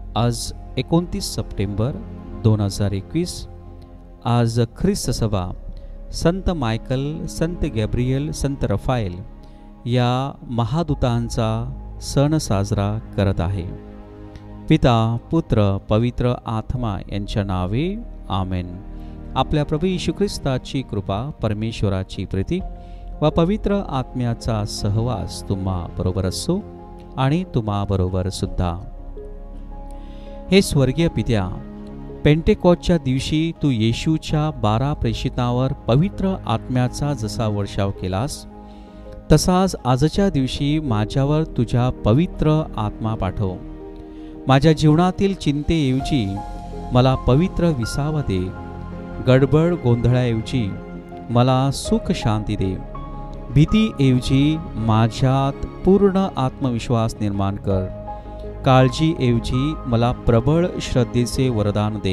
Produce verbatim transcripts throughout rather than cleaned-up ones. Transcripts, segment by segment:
आज एकोणतीस सप्टेंबर दोन हजार एकवीस. आज ख्रिस्त सभा संत मायकल, संत गॅब्रियल, संत रफाएल या महादूतांचा सण साजरा करत आहे. पिता, पुत्र, पवित्र आत्मा यांच्या नावे आमेन. आपल्या प्रभू येशू ख्रिस्ताची कृपा, परमेश्वराची प्रीती व पवित्र आत्म्याचा सहवास तुम्हा बरोबर असो आणि तुम्हा बरोबर सुद्धा. हे स्वर्गीय पित्या, पेंटेकॉस्टच्या दिवशी तू येशूच्या बारा प्रेषितांवर पवित्र आत्म्याचा जसा वर्षाव केलास, तसाच आजच्या दिवशी माझ्यावर तुझ्या पवित्र आत्मा पाठव. माझ्या जीवनातील चिंतेऐवजी मला पवित्र विसावा दे. गडबड गोंधळाऐवजी मला सुख शांती दे. भीतीऐवजी माझ्यात पूर्ण आत्मविश्वास निर्माण कर. काळजीऐवजी मला प्रबळ श्रद्धेचे वरदान दे.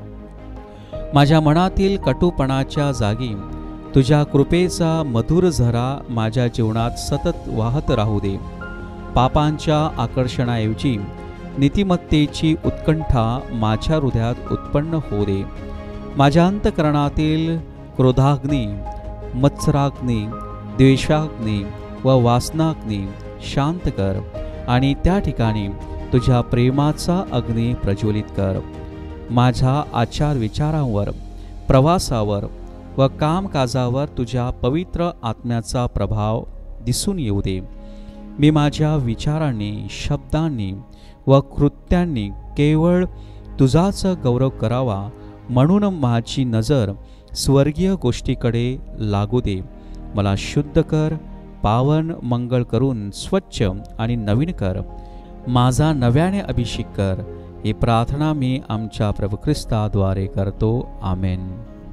माझ्या मनातील कटुपणाच्या जागी तुझ्या कृपेचा मधुर झरा माझ्या जीवनात सतत वाहत राहू दे. पापांच्या आकर्षणाऐवजी नीतिमत्तेची उत्कंठा माझ्या हृदयात उत्पन्न होऊ दे. माझ्या अंतःकरणातील क्रोधाग्नी, मत्सराग्नी, द्वेषाग्नी व वासनाग्नी शांत कर आणि त्या ठिकाणी तुझ्या प्रेमाचा अग्नी प्रज्वलित कर. माझ्या आचार विचारांवर, प्रवासावर व कामकाजावर तुझ्या पवित्र आत्म्याचा प्रभाव दिसून येऊ दे. मी माझ्या विचारांनी, शब्दांनी व कृत्यांनी केवळ तुझाच गौरव करावा म्हणून माझी नजर स्वर्गीय गोष्टीकडे लागू दे. मला शुद्ध कर, पावन मंगळ करून स्वच्छ आणि नवीन कर. माझा नव्याने अभिषेक कर. ही प्रार्थना मी आमच्या प्रभू ख्रिस्ताद्वारे करतो. आमेन.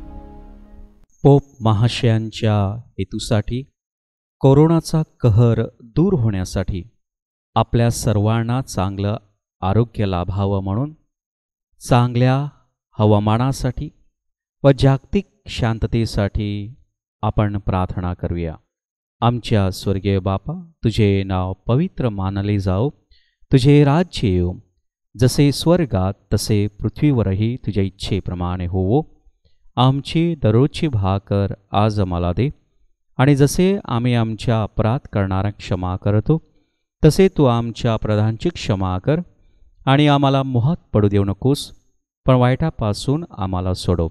पोप महाशयांच्या हेतूसाठी, कोरोनाचा कहर दूर होण्यासाठी, आपल्या सर्वांना चांगलं आरोग्य लाभावं म्हणून, चांगल्या हवामानासाठी व जागतिक शांततेसाठी आपण प्रार्थना करूया. आमच्या स्वर्गीय बापा, तुझे नाव पवित्र मानले जाओ. तुझे राज्य येऊ. जसे स्वर्गात तसे पृथ्वीवरही तुझ्या इच्छेप्रमाणे होवो. आमची दररोजची भाकर आज आम्हाला दे, आणि जसे आम्ही आमच्या अपराध करणारा क्षमा करतो, तसे तू आमच्या अपराधांची क्षमा कर. आणि आम्हाला मोहात पडू देऊ नकोस, पण वाईटापासून आम्हाला सोडव.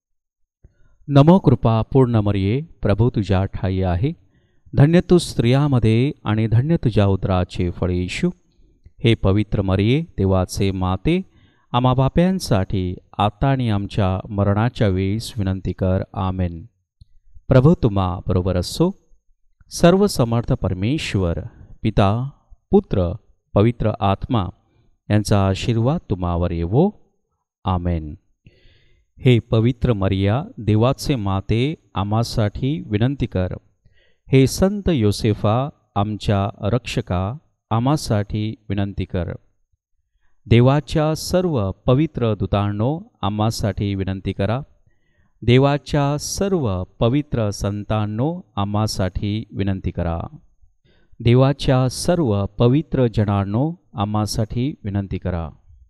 नमो कृपा पूर्ण मरिये, प्रभू तुझ्या ठाई आहे. धन्य तू स्त्रियामध्ये आणि धन्य तुझ्या उदराचे फळ येशू. हे पवित्र मरिये, देवाचे माते, आम्हा पाप्यांसाठी आता आणि आमच्या मरणाच्या वेळेस विनंती कर. आमेन. प्रभू तुम्हा बरोबर असो. सर्व समर्थ परमेश्वर पिता, पुत्र, पवित्र आत्मा यांचा आशीर्वाद तुम्हावर येवो. आमेन. हे पवित्र मरिया, देवाचे माते, आम्हासाठी विनंती कर. हे संत योसेफा, आमच्या रक्षका, आम्हासाठी विनंती कर. देवाच्या सर्व पवित्र दूतांनो, आम्हासाठी विनंती करा. देवाच्या सर्व पवित्र संतांनो, आम्हासाठी विनंती करा. देवाच्या सर्व पवित्र जनांनो, आम्हासाठी विनंती करा.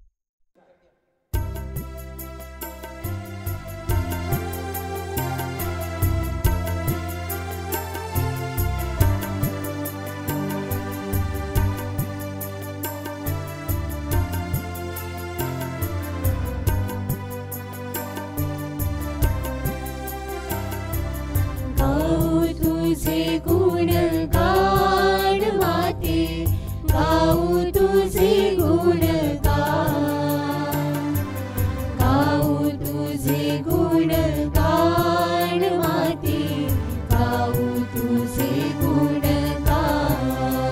तुझे गुणगान माते, गाऊ तुझे गुणगान, गाऊ तुझे गुणगान माते, गाऊ तुझे गुणगान,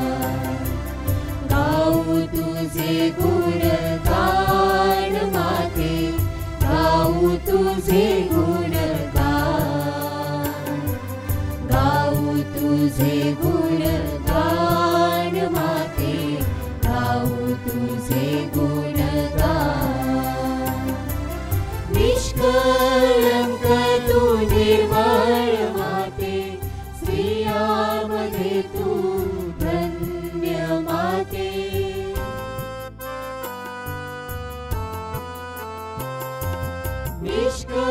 गाऊ तुझे गुणगान माते, गाऊ तुझे गुणगान, गाऊ तुझे पुष्कळ